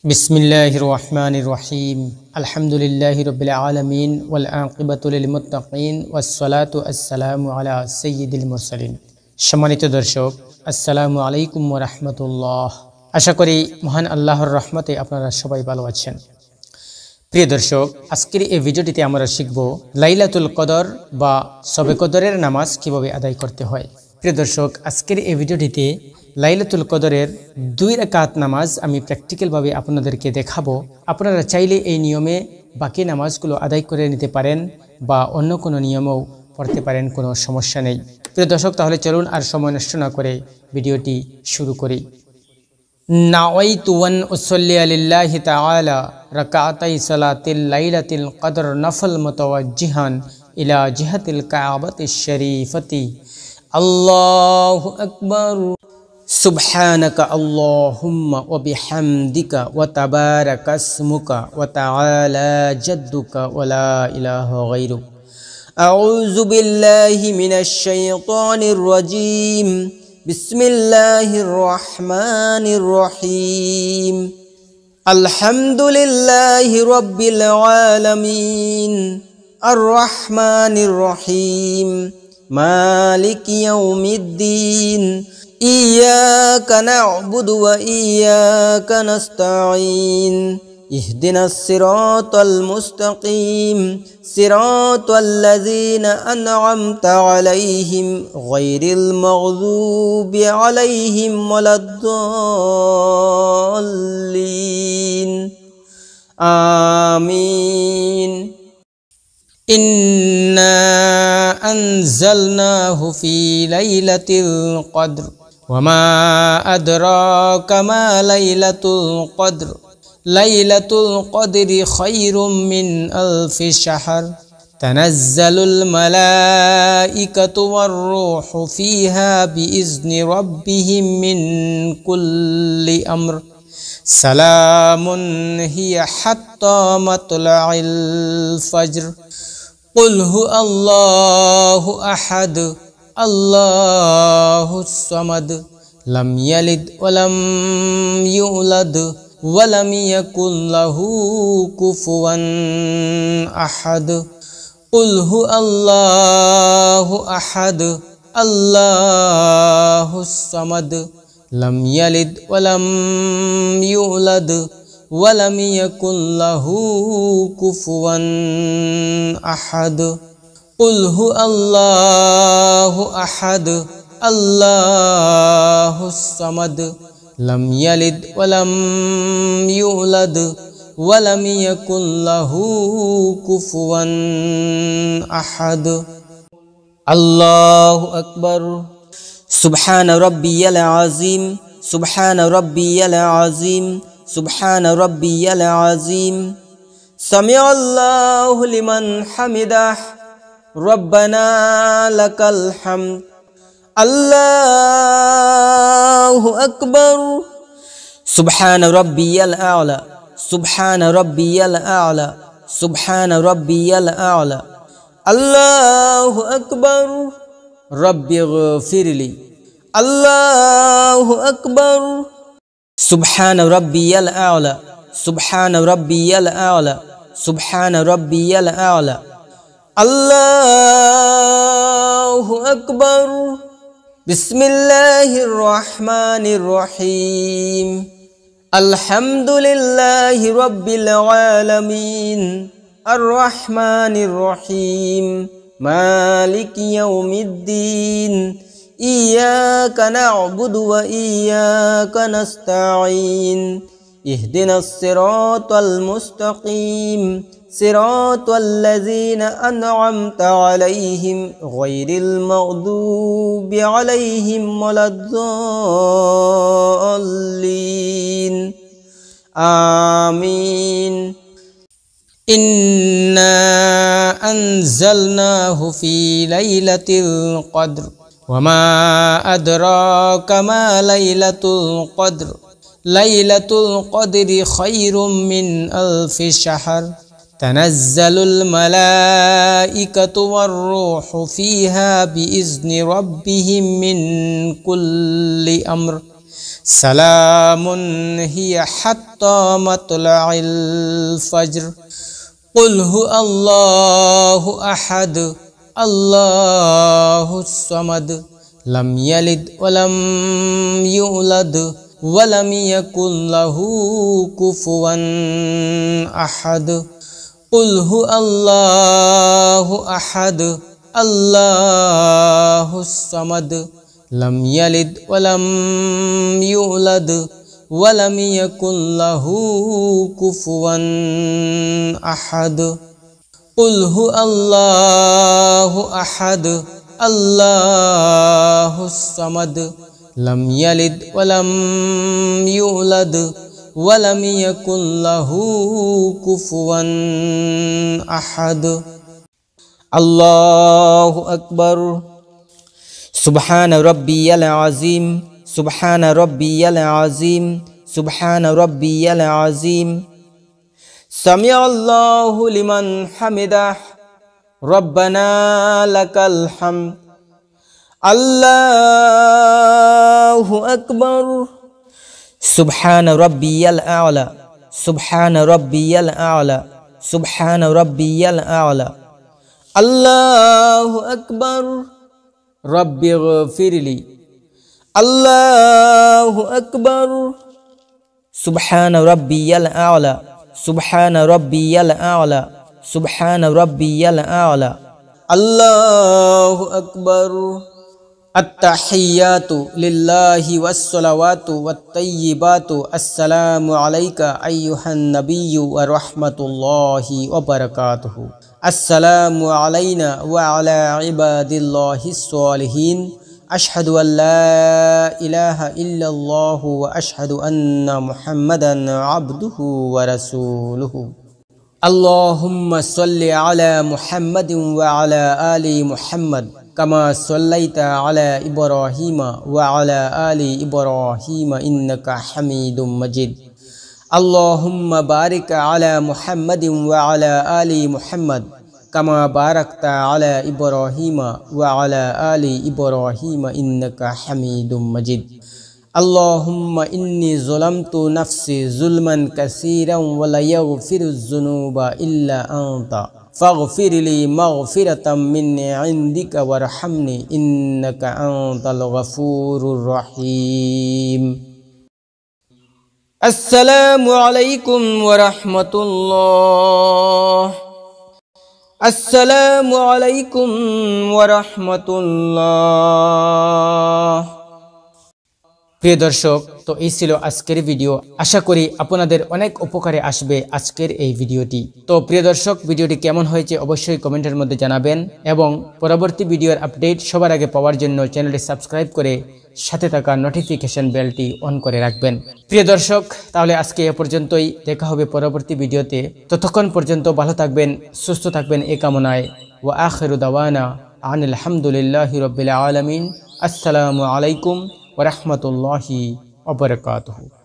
बिस्मिल्लाहिर रहमानिर रहीम अल्हम्दुलिल्लाहि रब्बिल आलमीन वल आक़िबतु लिल मुत्तक़ीन वस्सलातु अस्सलामु अला सय्यिदिल मुरसालिन। सम्मानित दर्शक, আসসালামু আলাইকুম ওয়া রাহমাতুল্লাহ। আশা করি মহান আল্লাহর রহমতে আপনারা সবাই ভালো আছেন। প্রিয় দর্শক, আজকের এই ভিডিওটিতে আমরা শিখব লাইলাতুল কদর বা শবে কদরের নামাজ কিভাবে আদায় করতে হয়। প্রিয় দর্শক, আজকের এই ভিডিওটিতে লাইলাতুল কদরের 2 রাকাত নামাজ আমি প্র্যাকটিক্যালভাবে আপনাদেরকে দেখাবো। আপনারা চাইলে এই নিয়মে বাকি নামাজগুলো আদায় করে নিতে পারেন বা অন্য কোনো নিয়মেও পড়তে পারেন, কোনো সমস্যা নেই। প্রিয় দর্শক, তাহলে চলুন আর সময় নষ্ট না করে ভিডিওটি শুরু করি। নাওয়াইতু আন উসাল্লি লিল্লাহি তাআলা রাকাতাই সালাতিল লাইলাতিল কদর নফল মুতাওয়াজ্জিহান ইলা জিহাতিল কাবাতিশ শরীফতি। আল্লাহু আকবার। সুবহানাকা আল্লাহুম্মা ওয়া বিহামদিকা ওয়া তাবারাকা ইসমুকা ওয়া তাআলা জাদ্দুকা ওয়া লা ইলাহা গায়রুক। আউযু বিল্লাহি মিনাশ শাইতানির রাজীম। বিসমিল্লাহির রহমানির রহিম। আলহামদুলিল্লাহি রাব্বিল আলামিন আর রহমানির রহিম মালিকি ইয়াউমিদ্দিন। ইয়্যাকা না'বুদু ওয়া ইয়্যাকা নাস্তাঈন। ইহদিনাস সিরাতাল মুস্তাকিম সিরাতাল লাযীনা আন'আমতা আলাইহিম গায়রিল মাগযুবি আলাইহিম ওয়ালাদ-দাল্লিন। আমিন। ইন্না আনজালনাহু ফি লাইলাতিল কদর ওয়া মা আদরাকা মা লাইলাতুল কদর। লাইলাতুল কদরি খায়রুম মিন আলফি শাহর। তানাজ্জালুল মালাইকাতু ওয়ার রূহু ফিহা বিইজনি রাব্বিহিম মিন কুল্লি আমর। সালামুন হিয়া হাত্তা মাতলাইল ফজর। কুল হু আল্লাহু আহাদ আল্লাহুস সামাদ লাম ইয়ালিদ ওয়া লাম ইউলাদ ওয়া লাম ইয়াকুল লাহু কুফুয়ান আহাদ। কুল হু আল্লাহু আহাদ আল্লাহুস সামাদ লাম ইয়ালিদ ওয়া লাম ইউলাদ ওয়া লাম ইয়াকুল লাহু কুফুয়ান আহাদ। কুল হু আল্লাহু আহাদ আল্লাহুস সামাদ লাম ইয়ালিদ ওয়া লাম ইউলাদ ওয়া লাম ইয়াকুল লাহু কুফুয়ান আহাদ। আল্লাহু আকবার। সুবহানা রাব্বিয়াল আযীম সুবহানা রাব্বিয়াল আযীম সুবহানা রাব্বিয়াল আযীম। সামিআল্লাহু লিমান হামিদাহ। রব্বানা লাকাল হামদ। আল্লাহু আকবার। সুবহানা রাব্বিয়াল আ'লা সুবহানা রাব্বিয়াল আ'লা সুবহানা রাব্বিয়াল আ'লা। আল্লাহু আকবার। রব্বিগফিরলি। আল্লাহু আকবার। সুবহানা রাব্বিয়াল আ'লা সুবহানা রাব্বিয়াল আ'লা সুবহানা রাব্বিয়াল আ'লা। আল্লাহু আকবার। বিসমিল্লাহির রহমানির রহিম। আলহামদুলিল্লাহি রাব্বিল আলামিন আর রহমানির রহিম মালিকি ইয়াউমিদ্দিন। ইয়্যাকা না'বুদু ওয়া ইয়্যাকা নাস্তাঈন। ইহদিনাস সিরাতাল মুস্তাকিম সিরাতাল লাযীনা আন'আমতা আলাইহিম গায়রিল মাগযুবি আলাইহিম ওয়ালাদ-দাল্লিন। আমিন। ইন্না আনজালনাহু ফি লাইলাতিল কদর ওয়া মা আদরাকা মা লাইলাতুল কদর। লাইলাতুল কদরি খায়রুম মিন আলফি শাহর। তানাজ্জালুল মালাইকাতু ওয়ার রূহু ফিহা বিইজনি রাব্বিহিম মিন কুল্লি আমর। সালামুন হিয়া হাত্তা মাতলাইল ফজর কুল হু আল্লাহু আহাদ আল্লাহুস সামাদ লাম ইয়ালিদ ওয়া লাম ইউলাদ ওয়া লাম ইয়াকুল লাহু কুফুয়ান আহাদ কুল হু আল্লাহু আহাদ আল্লাহুস সামাদ লাম ইয়ালিদ ওয়া লাম ইউলাদ ওয়া লাম ইয়াকুল লাহু কুফুয়ান আহাদ কুল হু আল্লাহু আহাদ আল্লাহুস সামাদ লাম ইয়ালিদ ওয়া লাম ইউলাদ ওয়া লাম ইয়াকুল লাহু কুফুয়ান আহাদ। আল্লাহু আকবার। সুবহান রাব্বিয়াল আযীম সুবহান রাব্বিয়াল আযীম সুবহান রাব্বিয়াল আযীম। সামিআল্লাহু লিমান হামিদাহ রব্বানা লাকাল হামদ। আল্লাহু আকবার। সুবহান রাব্বিয়াল আ'লা সুবহান রাব্বিয়াল আ'লা সুবহান রাব্বিয়াল আ'লা। আল্লাহু আকবার। রব্বিগফিরলি। আল্লাহু আকবার। সুবহান রাব্বিয়াল আ'লা সুবহান রাব্বিয়াল আ'লা সুবহান রাব্বিয়াল আ'লা। আল্লাহু আকবার। আত-তাহিয়াতু লিল্লাহি ওয়াস-সালাওয়াতু ওয়াত-তাইয়্যিবাতু আসসালামু আলাইকা আইয়ুহান নাবিয়্যু ওয়া রাহমাতুল্লাহি ওয়া বারাকাতুহু। আসসালামু আলাইনা ওয়া আলা ইবাদিল্লাহিস সালিহিন। আশহাদু আল্লা ইলাহা ইল্লাল্লাহু ওয়া আশহাদু আন্না মুহাম্মাদান আবদুহু ওয়া রাসূলুহু। আল্লাহুম্মা সাল্লি আলা মুহাম্মাদিন ওয়া আলা আলি মুহাম্মাদ কামা সাল্লাইতা আলা ইব্রাহিমা ওয়া আলা আলি ইব্রাহিমা ইন্নাকা হামিদুম মাজিদ। আল্লাহুম্মা বারিক আলা মুহাম্মাদিন ওয়া আলা আলি মুহাম্মাদ কামা বারাকতা আলা ইব্রাহিমা ওয়া আলা আলি ইব্রাহিমা ইন্নাকা হামিদুম মাজিদ। আল্লাহুম্মা ইন্নী যালামতু নাফসি যুলমান কাসীরান ওয়া লা ইয়াগফিরুয যুনুবা ইল্লা আনতা ফাগফিরলি মাগফিরাতাম মিন ইনদিকা ওয়ারহামনি ইন্নাকা আনতাল গফুরুর রহিম। আসসালামু আলাইকুম ওয়া রাহমাতুল্লাহ। আসসালামু আলাইকুম ওয়া রাহমাতুল্লাহ। প্রিয় দর্শক, তো এই ছিল আজকের ভিডিও। আশা করি আপনাদের অনেক উপকারে আসবে আজকের এই ভিডিওটি। তো প্রিয় দর্শক, ভিডিওটি কেমন হয়েছে অবশ্যই কমেন্টের মধ্যে জানাবেন এবং পরবর্তী ভিডিওর আপডেট সবার আগে পাওয়ার জন্য চ্যানেলটি সাবস্ক্রাইব করে সাথে থাকা নোটিফিকেশন বেলটি অন করে রাখবেন। প্রিয় দর্শক, তাহলে আজকে এ পর্যন্তই, দেখা হবে পরবর্তী ভিডিওতে। ততক্ষণ পর্যন্ত ভালো থাকবেন, সুস্থ থাকবেন এই কামনায়। ওয়া আখিরু দাওয়ানা আনিল হামদুলিল্লাহি রাব্বিল আলামিন। আসসালামু আলাইকুম ওয়া রাহমাতুল্লাহি ওয়া বারাকাতুহু।